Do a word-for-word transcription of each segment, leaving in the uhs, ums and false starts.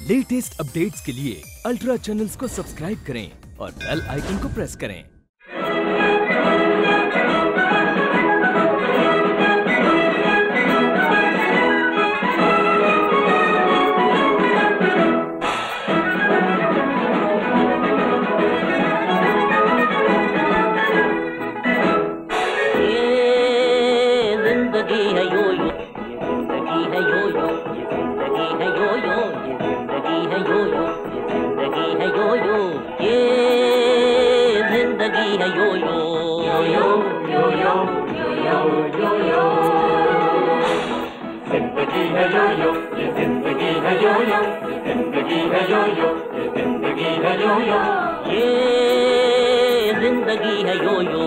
Latest updates के लिए ultra channels को सब्सक्राइब करें और बेल आइकन को प्रेस करें। है यो यो यो यो यो यो यो यो यो जिंदगी है यो यो ये जिंदगी है यो यो ये जिंदगी है यो यो ये जिंदगी है यो यो ये जिंदगी है यो यो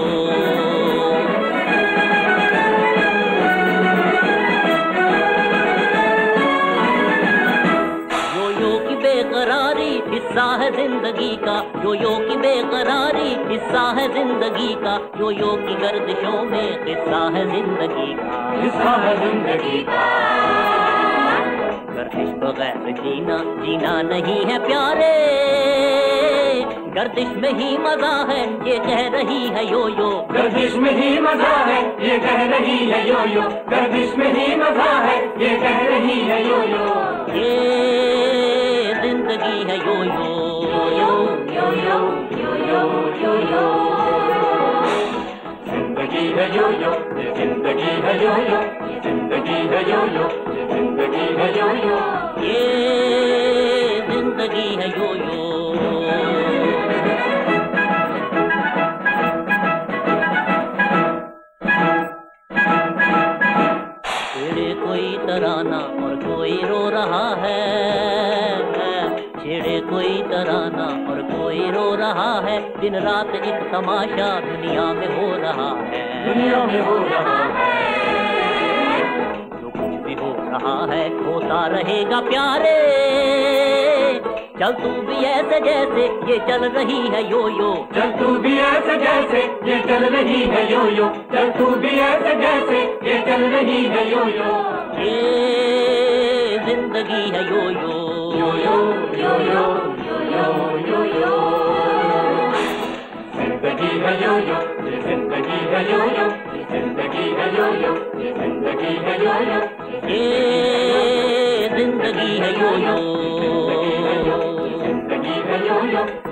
बेकरारी हिस्सा है जिंदगी का, यो यो की बेकरारी हिस्सा है जिंदगी का, यो यो की गर्दिशों में हिस्सा है जिंदगी का, हिस्सा है जिंदगी का। गर्दिश बगैर जीना जीना नहीं है प्यारे, गर्दिश में ही मजा है ये कह रही है यो यो, गर्दिश में ही मजा है ये कह रही है यो यो, गर्दिश में ही मजा है ये कह रही है यो यो। ये जिंदगी है यो यो यो यो यो यो यो यो यो जिंदगी है यो यो ये जिंदगी है यो यो ये जिंदगी है यो यो ये जिंदगी है यो यो ये जिंदगी है यो यो। छेड़े कोई तराना और कोई रो रहा है, छेड़े कोई तराना और कोई रो रहा है, दिन रात एक तमाशा दुनिया में हो रहा है, दुनिया में हो रहा है। जो कुछ भी हो रहा है होता रहेगा प्यारे, चल तू भी ऐसे जैसे ये चल रही है यो यो, चल तू भी ऐसे जैसे ये चल रही है यो यो, चल तू भी ऐसे जैसे ये चल रही है यो यो। ये जिंदगी है यो यो यो यो यो यो यो यो यो जिंदगी है यो यो ये जिंदगी है यो यो ये जिंदगी है यो यो ये जिंदगी है यो यो ये जिंदगी है यो यो जिंदगी है यो यो।